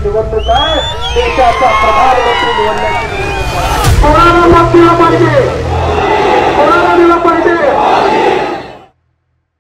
निवडणूक आहे, देशाचा प्रधानमंत्री निवडण्याची निवडणूक आहे. कोणाला मत दिलं पाहिजे